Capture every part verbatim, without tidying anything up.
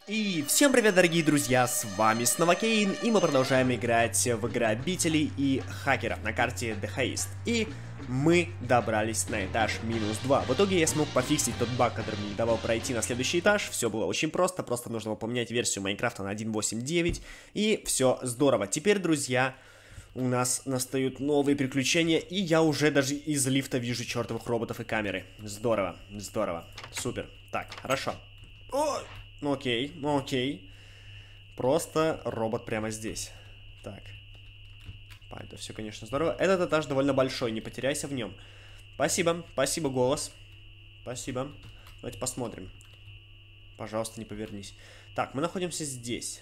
И всем привет, дорогие друзья, с вами снова Кейн, и мы продолжаем играть в грабителей и хакеров на карте The Heist. И мы добрались на этаж минус два. В итоге я смог пофиксить тот баг, который мне не давал пройти на следующий этаж. Все было очень просто, просто нужно было поменять версию Майнкрафта на один точка восемь точка девять, и все здорово. Теперь, друзья, у нас настают новые приключения, и я уже даже из лифта вижу чертовых роботов и камеры. Здорово, здорово, супер. Так, хорошо. Ой! Окей, окей. Просто робот прямо здесь. Так. Это все, конечно, здорово. Этот этаж довольно большой, не потеряйся в нем. Спасибо, спасибо, голос. Спасибо. Давайте посмотрим. Пожалуйста, не повернись. Так, мы находимся здесь.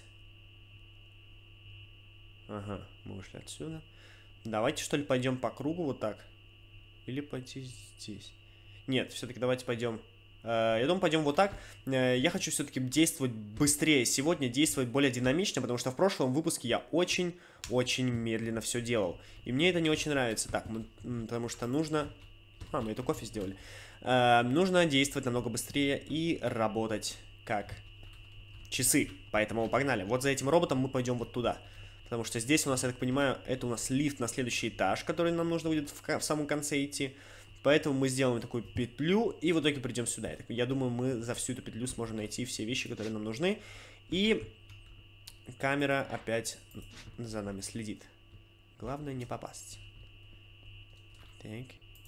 Ага, мы вышли отсюда. Давайте, что ли, пойдем по кругу вот так. Или пойти здесь. Нет, все-таки давайте пойдем... Я думаю, пойдем вот так. Я хочу все-таки действовать быстрее сегодня, действовать более динамично, потому что в прошлом выпуске я очень-очень медленно все делал. И мне это не очень нравится. Так, мы, потому что нужно... А, мы это кофе сделали. Э, нужно действовать намного быстрее и работать как часы. Поэтому погнали. Вот за этим роботом мы пойдем вот туда. Потому что здесь у нас, я так понимаю, это у нас лифт на следующий этаж, который нам нужно будет в, в самом конце идти. Поэтому мы сделаем такую петлю и в итоге придем сюда. Я думаю, мы за всю эту петлю сможем найти все вещи, которые нам нужны. И камера опять за нами следит. Главное не попасть. Так.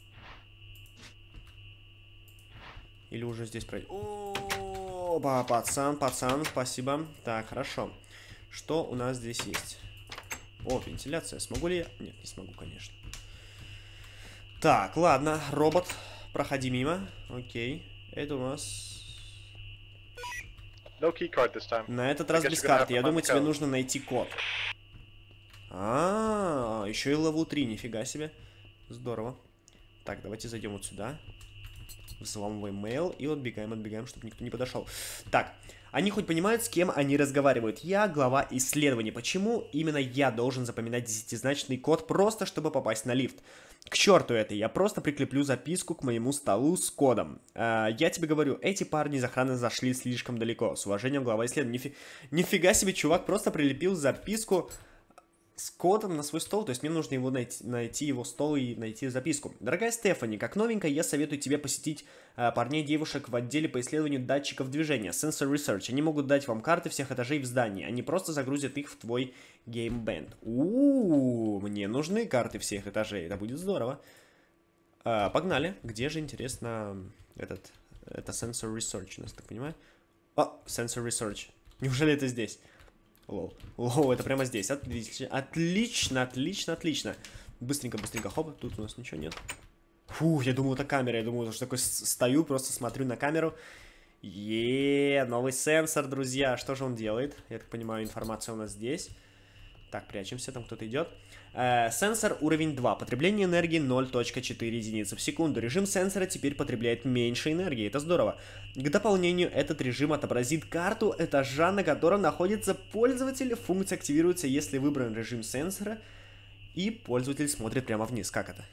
Или уже здесь пройдем. О, пацан, пацан, спасибо. Так, хорошо. Что у нас здесь есть? О, вентиляция. Смогу ли я? Нет, не смогу, конечно. Так, ладно, робот, проходи мимо. Окей, это у нас... No key card this time. На этот раз без карты. Я думаю, тебе нужно найти код. А, -а, -а еще и левел три, нифига себе. Здорово. Так, давайте зайдем вот сюда. Взламываем мейл и отбегаем, отбегаем, чтобы никто не подошел. Так, они хоть понимают, с кем они разговаривают? Я глава исследований. Почему именно я должен запоминать десятизначный код, просто чтобы попасть на лифт? К черту это, я просто прикреплю записку к моему столу с кодом. А, я тебе говорю, эти парни из охраны зашли слишком далеко. С уважением, глава исследований. Нифи... Нифига себе, чувак просто прилепил записку с кодом на свой стол, то есть мне нужно его найти, найти его стол и найти записку. Дорогая Стефани, как новенькая, я советую тебе посетить а, парней и девушек в отделе по исследованию датчиков движения, Sensor Research. Они могут дать вам карты всех этажей в здании, они просто загрузят их в твой геймбенд. У-у-у, мне нужны карты всех этажей, это будет здорово. А, погнали, где же, интересно, этот, это Sensor Research, у нас, так понимаю? О, Sensor Research, неужели это здесь? Лоу. Лоу, это прямо здесь. Отлично, отлично, отлично, отлично. Быстренько, быстренько, хоп, тут у нас ничего нет. Фу, я думал, это камера, я думал, что такой стою, просто смотрю на камеру. Еее, новый сенсор, друзья. Что же он делает? Я так понимаю, информация у нас здесь. Так, прячемся, там кто-то идет. Э, сенсор уровень два. Потребление энергии ноль целых четыре единицы в секунду. Режим сенсора теперь потребляет меньше энергии. Это здорово. К дополнению, этот режим отобразит карту этажа, на котором находится пользователь. Функция активируется, если выбран режим сенсора, и пользователь смотрит прямо вниз. Как это?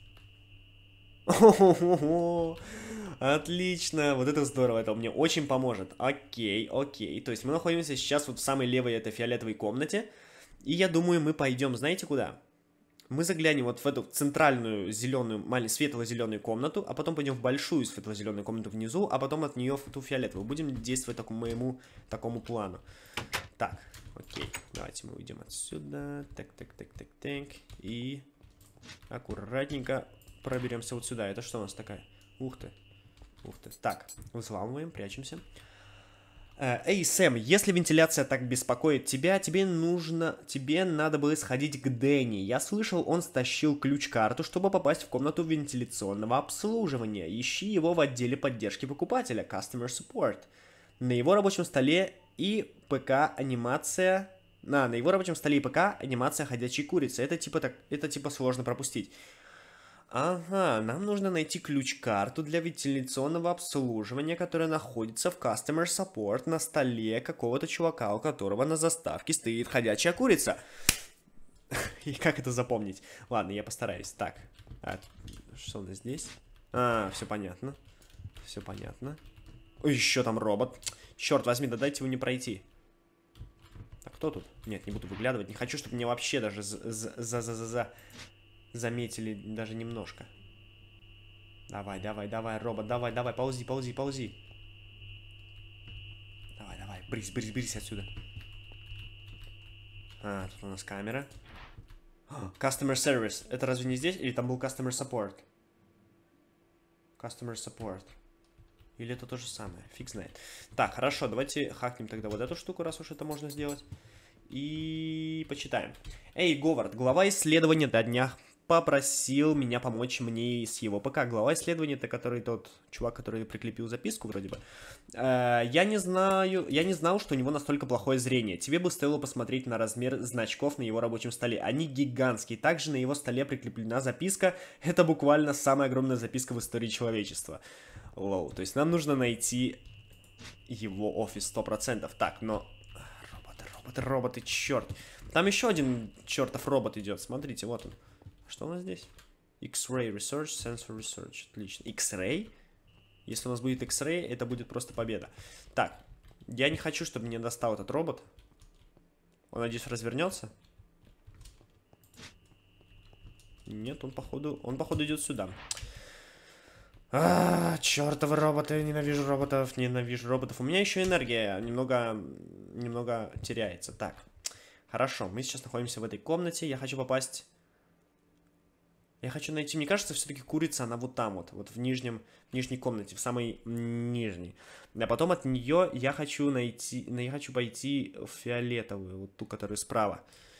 О-хо-хо-хо. Отлично, вот это здорово, это мне очень поможет. Окей, окей. То есть мы находимся сейчас вот в самой левой этой фиолетовой комнате. И я думаю, мы пойдем, знаете куда? Мы заглянем вот в эту центральную зеленую, маленькую светло-зеленую комнату, а потом пойдем в большую светло-зеленую комнату внизу, а потом от нее в ту фиолетовую. Будем действовать такому моему такому плану. Так, окей, давайте мы уйдем отсюда. Так, так, так, так, так. И аккуратненько проберемся вот сюда. Это что у нас такая? Ух ты, ух ты. Так, взламываем, прячемся. Эй, Сэм, если вентиляция так беспокоит тебя, тебе нужно, тебе надо было сходить к Дэнни. Я слышал, он стащил ключ-карту, чтобы попасть в комнату вентиляционного обслуживания. Ищи его в отделе поддержки покупателя, Customer Support. На его рабочем столе и ПК анимация... На, на его рабочем столе и ПК анимация ходячей курицы. Это типа, так, это типа сложно пропустить. Ага, нам нужно найти ключ-карту для вентиляционного обслуживания, которая находится в Customer Support на столе какого-то чувака, у которого на заставке стоит ходячая курица. И как это запомнить? Ладно, я постараюсь. Так, а, что у нас здесь? А, все понятно. Все понятно. Ой, еще там робот. Черт возьми, да дайте его не пройти. А кто тут? Нет, не буду выглядывать. Не хочу, чтобы меня вообще даже за-за-за-за заметили даже немножко. Давай, давай, давай, робот, давай, давай, ползи, ползи, ползи. Давай, давай, брысь, брысь, брысь отсюда. А, тут у нас камера. Customer Service. Это разве не здесь? Или там был Customer Support? Customer Support. Или это то же самое? Фиг знает. Так, хорошо, давайте хакнем тогда вот эту штуку, раз уж это можно сделать. И почитаем. Эй, Говард, глава исследования до дня попросил меня помочь мне с его ПК. Глава исследования, это который тот чувак, который прикрепил записку вроде бы. Э, я не знаю, я не знал, что у него настолько плохое зрение. Тебе бы стоило посмотреть на размер значков на его рабочем столе. Они гигантские. Также на его столе прикреплена записка. Это буквально самая огромная записка в истории человечества. Лоу. То есть нам нужно найти его офис сто процентов. Так, но... Роботы, роботы, роботы, черт. Там еще один чертов робот идет. Смотрите, вот он. Что у нас здесь? X-Ray Research, Sensor Research. Отлично. X-Ray? Если у нас будет X-Ray, это будет просто победа. Так, я не хочу, чтобы меня достал этот робот. Он, надеюсь, развернется. Нет, он, походу, он, походу, идет сюда. А, чертовы роботы, ненавижу роботов, ненавижу роботов. У меня еще энергия немного, немного теряется. Так, хорошо, мы сейчас находимся в этой комнате. Я хочу попасть... Я хочу найти, мне кажется, все-таки курица, она вот там вот, вот в нижнем, в нижней комнате, в самой нижней. А потом от нее я хочу найти, я хочу пойти в фиолетовую, вот ту, которая справа.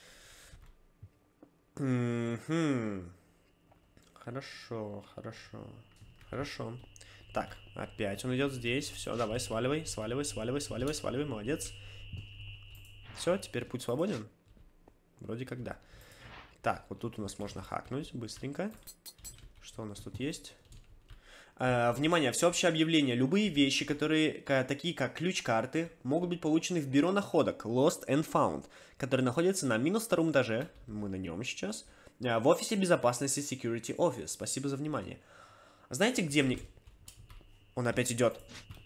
Mm-hmm. Хорошо, хорошо, хорошо. Так, опять он идет здесь, все, давай, сваливай, сваливай, сваливай, сваливай, сваливай, молодец. Все, теперь путь свободен? Вроде как да. Так, вот тут у нас можно хакнуть быстренько. Что у нас тут есть? Э, внимание, всеобщее объявление. Любые вещи, которые, такие как ключ-карты, могут быть получены в бюро находок Lost and Found, который находится на минус втором этаже. Мы на нем сейчас. Э, в офисе безопасности Security Office. Спасибо за внимание. Знаете, где мне... Он опять идет.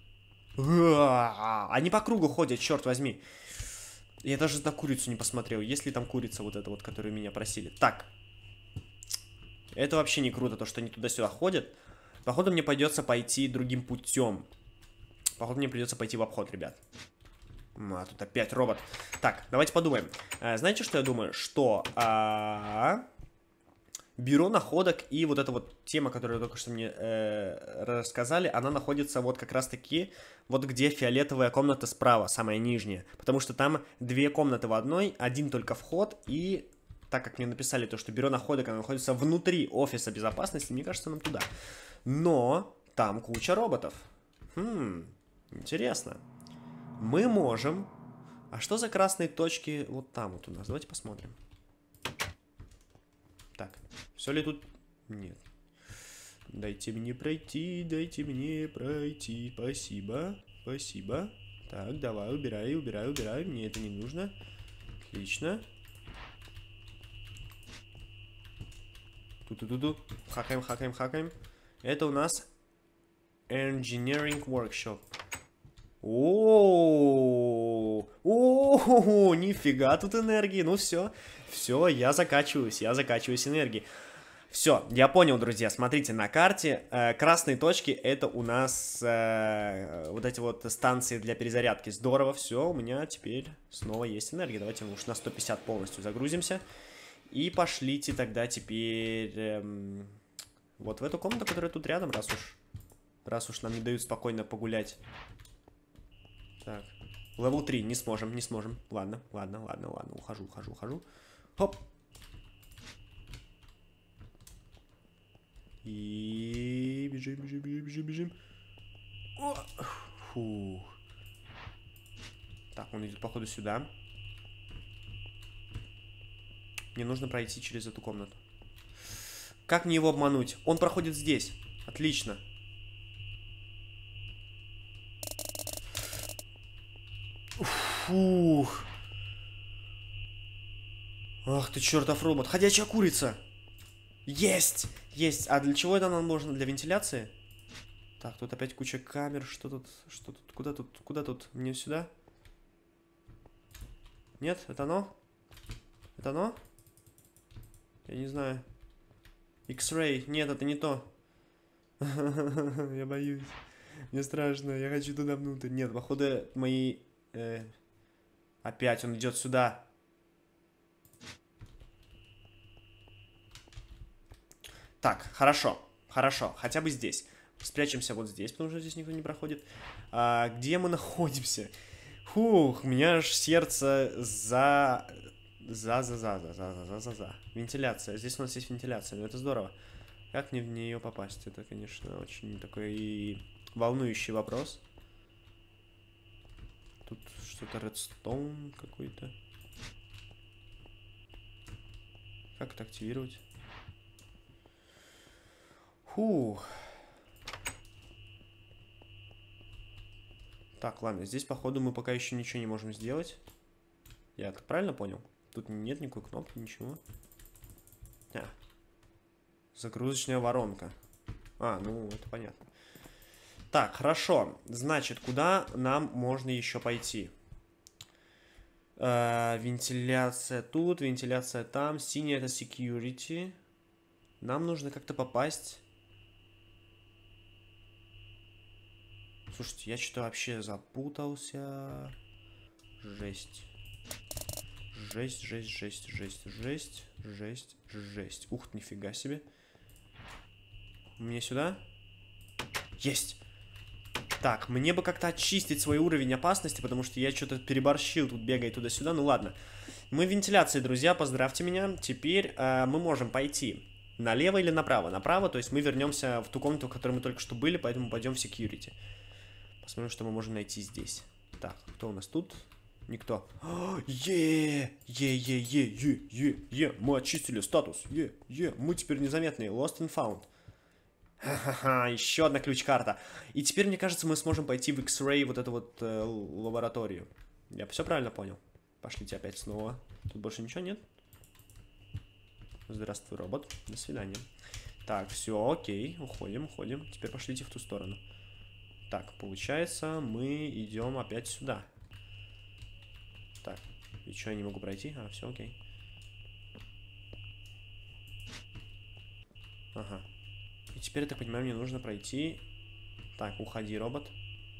Они по кругу ходят, черт возьми. Я даже на курицу не посмотрел. Есть ли там курица вот эта вот, которую меня просили? Так. Это вообще не круто, то, что они туда-сюда ходят. Походу, мне придется пойти другим путем. Походу, мне придется пойти в обход, ребят. А, тут опять робот. Так, давайте подумаем. А, знаете, что я думаю? Что... А... Бюро находок и вот эта вот тема, которую только что мне э, рассказали, она находится вот как раз-таки вот где фиолетовая комната справа, самая нижняя. Потому что там две комнаты в одной, один только вход, и так как мне написали то, что бюро находок, оно находится внутри офиса безопасности, мне кажется, нам туда. Но там куча роботов. Хм, интересно. Мы можем... А что за красные точки вот там вот у нас? Давайте посмотрим. Так, все ли тут? Нет. Дайте мне пройти, дайте мне пройти. Спасибо, спасибо. Так, давай, убирай, убирай, убирай. Мне это не нужно. Отлично. Ту-ту-ту-ту. Хакаем, хакаем, хакаем. Это у нас Engineering Workshop. О, о, нифига тут энергии. Ну все, все, я закачиваюсь, я закачиваюсь энергией. Все, я понял, друзья. Смотрите, на карте э, красные точки это у нас э, вот эти вот станции для перезарядки. Здорово, все, у меня теперь снова есть энергия. Давайте мы уж на сто пятьдесят полностью загрузимся. И пошлите тогда теперь э, вот в эту комнату, которая тут рядом, раз уж, раз уж нам не дают спокойно погулять. Так, левел три, не сможем, не сможем. Ладно, ладно, ладно, ладно, ухожу, ухожу, ухожу. Хоп. И бежим, бежим, бежим, бежим, бежим. О! Фу. Так, он идет, походу, сюда. Мне нужно пройти через эту комнату. Как мне его обмануть? Он проходит здесь. Отлично. Фух. Ах ты чертов робот. Ходячая курица. Есть! Есть. А для чего это нам нужно? Для вентиляции? Так, тут опять куча камер. Что тут? Что тут? Куда тут? Куда тут? Мне сюда? Нет? Это оно? Это оно? Я не знаю. X-Ray. Нет, это не то. Я боюсь. Мне страшно. Я хочу туда внутрь. Нет, походу мои... Э... Опять он идет сюда. Так, хорошо. Хорошо. Хотя бы здесь. Спрячемся вот здесь, потому что здесь никто не проходит. А, где мы находимся? Фух, у меня аж сердце за... За, за, за, за, за, за, за, за. Вентиляция. Здесь у нас есть вентиляция, но это здорово. Как мне в нее попасть? Это, конечно, очень такой волнующий вопрос. Тут что-то редстоун какой-то. Как это активировать? Фух. Так, ладно, здесь, походу, мы пока еще ничего не можем сделать. Я так правильно понял? Тут нет никакой кнопки, ничего. А. Загрузочная воронка. А, ну, это понятно. Так, хорошо. Значит, куда нам можно еще пойти? Э, вентиляция тут, вентиляция там. Синяя это security. Нам нужно как-то попасть... Слушайте, я что-то вообще запутался. Жесть. Жесть, жесть, жесть, жесть, жесть, жесть, жесть. Ух, нифига себе. Мне сюда? Есть! Так, мне бы как-то очистить свой уровень опасности, потому что я что-то переборщил тут, бегая туда-сюда. Ну ладно. Мы в вентиляции, друзья, поздравьте меня. Теперь э, мы можем пойти налево или направо. Направо, то есть мы вернемся в ту комнату, в которой мы только что были, поэтому пойдем в security. Посмотрим, что мы можем найти здесь. Так, кто у нас тут? Никто. Е, е, е, е, е, е, е. Мы очистили статус. Е, е. Мы теперь незаметные. Lost and found. Ха-ха-ха. Еще одна ключ-карта. И теперь, мне кажется, мы сможем пойти в X-Ray, вот эту вот э, лабораторию. Я все правильно понял? Пошлите опять снова. Тут больше ничего нет? Здравствуй, робот. До свидания. Так, все, окей. Уходим, уходим. Теперь пошлите в ту сторону. Так, получается, мы идем опять сюда. Так, и что, я не могу пройти? А, все, окей. Ага. И теперь, я так понимаю, мне нужно пройти... Так, уходи, робот.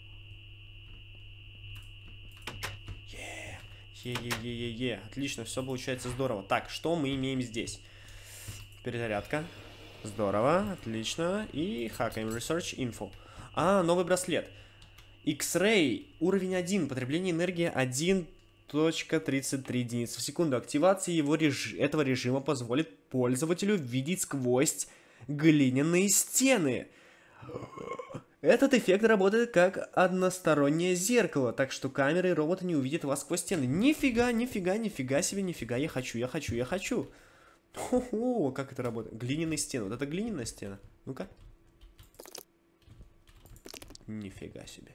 Е, е-е-е-е-е. Отлично, все получается здорово. Так, что мы имеем здесь? Перезарядка. Здорово, отлично. И хакаем Research Info. А, новый браслет. X-Ray, уровень один, потребление энергии один точка тридцать три единицы в секунду. Активация его реж... этого режима позволит пользователю видеть сквозь глиняные стены. Этот эффект работает как одностороннее зеркало, так что камеры и роботы не увидят вас сквозь стены. Нифига, нифига, нифига себе, нифига, я хочу, я хочу, я хочу. Хо-хо, как это работает? Глиняные стены, вот это глиняная стена. Ну-ка. Нифига себе.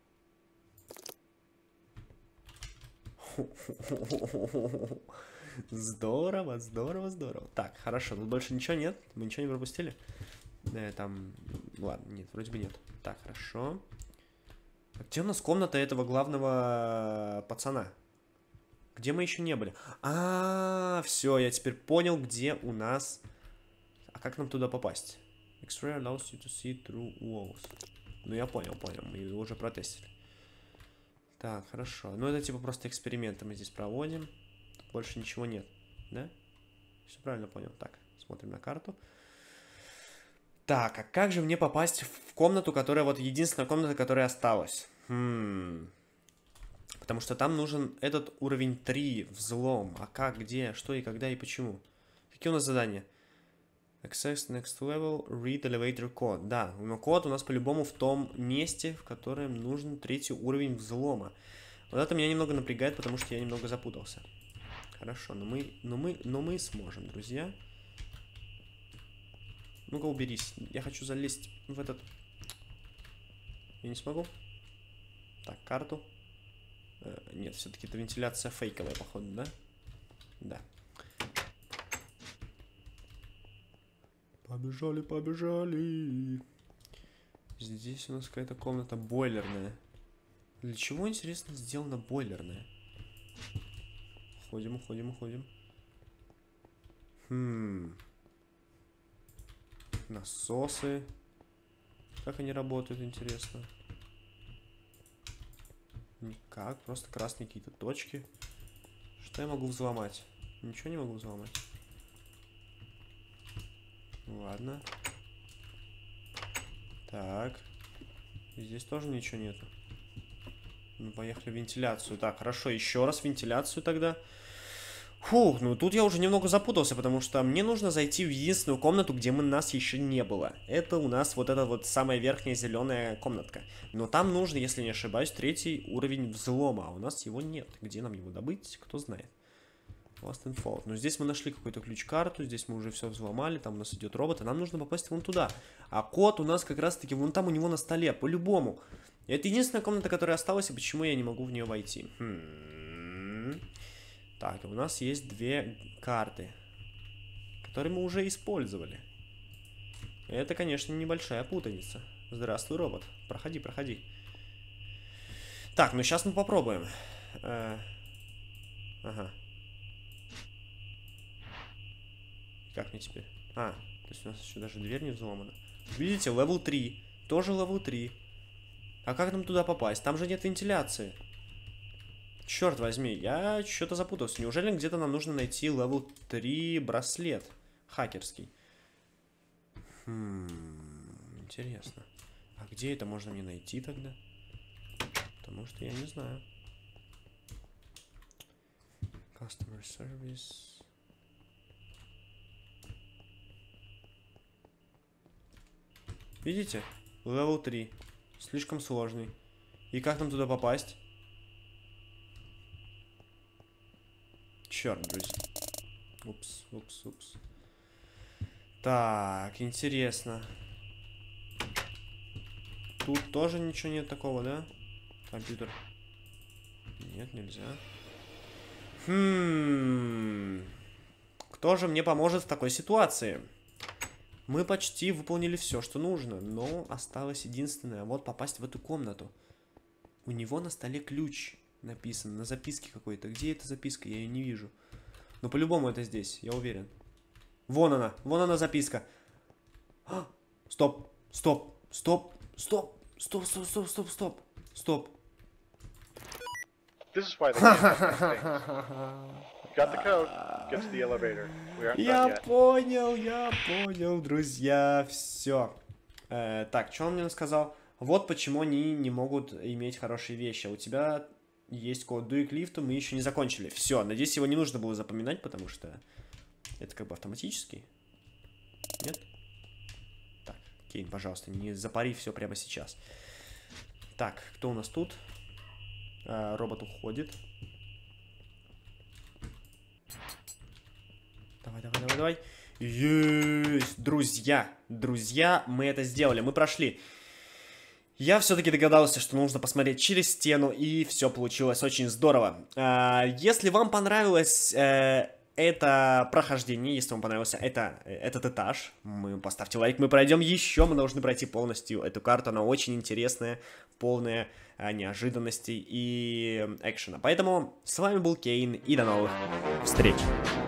Здорово, здорово, здорово. Так, хорошо, тут больше ничего нет? Мы ничего не пропустили? Да, там... Ладно, нет, вроде бы нет. Так, хорошо. А где у нас комната этого главного пацана? Где мы еще не были? А, все, я теперь понял, где у нас... А как нам туда попасть? X-ray allows you to see through walls. Ну, я понял, понял. Мы его уже протестили. Так, хорошо. Ну, это типа просто эксперименты мы здесь проводим. Тут больше ничего нет, да? Все правильно понял. Так, смотрим на карту. Так, а как же мне попасть в комнату, которая вот единственная комната, которая осталась? Хм... Потому что там нужен этот уровень три, взлом. А как, где, что и когда и почему? Какие у нас задания? Access next level, read elevator code. Да, но код у нас по-любому в том месте, в котором нужен третий уровень взлома. Вот это меня немного напрягает, потому что я немного запутался. Хорошо, но мы, но мы, но мы сможем, друзья. Ну-ка, уберись. Я хочу залезть в этот... Я не смогу. Так, карту. Э, нет, все-таки это вентиляция фейковая, походу, да? Да. Побежали, побежали. Здесь у нас какая-то комната бойлерная. Для чего, интересно, сделана бойлерная? Уходим, уходим, уходим. Хм. Насосы. Как они работают, интересно? Никак, просто красные какие-то точки. Что я могу взломать? Ничего не могу взломать. Ладно. Так. Здесь тоже ничего нету. Ну, поехали в вентиляцию. Так, хорошо, еще раз вентиляцию тогда. Фух, ну тут я уже немного запутался, потому что мне нужно зайти в единственную комнату, где мы, нас еще не было. Это у нас вот эта вот самая верхняя зеленая комнатка. Но там нужно, если не ошибаюсь, третий уровень взлома, а у нас его нет. Где нам его добыть, кто знает. Lost and Found. Но здесь мы нашли какую-то ключ-карту, здесь мы уже все взломали, там у нас идет робот, а нам нужно попасть вон туда. А код у нас как раз-таки вон там у него на столе, по-любому. Это единственная комната, которая осталась, и почему я не могу в нее войти. Хм. Так, у нас есть две карты, которые мы уже использовали. Это, конечно, небольшая путаница. Здравствуй, робот. Проходи, проходи. Так, ну сейчас мы попробуем. Э, ага. Как мне теперь? А, то есть у нас еще даже дверь не взломана. Видите, левел три. Тоже левел три. А как нам туда попасть? Там же нет вентиляции. Черт возьми, я что-то запутался. Неужели где-то нам нужно найти левел три браслет хакерский? Хм, интересно. А где это можно мне найти тогда? Потому что я не знаю. Customer service. Видите? левел три. Слишком сложный. И как нам туда попасть? Черт, друзья. Упс, упс, упс. Так, интересно. Тут тоже ничего нет такого, да? Компьютер. Нет, нельзя. Хм. Кто же мне поможет в такой ситуации? Мы почти выполнили все, что нужно, но осталось единственное. Вот попасть в эту комнату. У него на столе ключ написан, на записке какой-то. Где эта записка? Я ее не вижу. Но по-любому это здесь, я уверен. Вон она, вон она записка. А, стоп, стоп, стоп, стоп, стоп, стоп, стоп, стоп, стоп, стоп. This is why they can't have things. Got the code. Get to the elevator. We aren't done Я yet. понял, я понял, друзья, все. Э, так, что он мне сказал? Вот почему они не могут иметь хорошие вещи. А у тебя есть код дуй к лифту, мы еще не закончили. Все, надеюсь, его не нужно было запоминать, потому что это как бы автоматически. Нет? Так, Кейн, пожалуйста, не запари все прямо сейчас. Так, кто у нас тут? Э, робот уходит. Давай, давай, давай, давай. Есть! Друзья, друзья, мы это сделали, мы прошли. Я все-таки догадался, что нужно посмотреть через стену, и все получилось очень здорово. А, если вам понравилось э, это прохождение, если вам понравился это, этот этаж, мы поставьте лайк, мы пройдем еще, мы должны пройти полностью эту карту, она очень интересная, полная э, неожиданностей и экшена. Поэтому с вами был Кейн, и до новых встреч!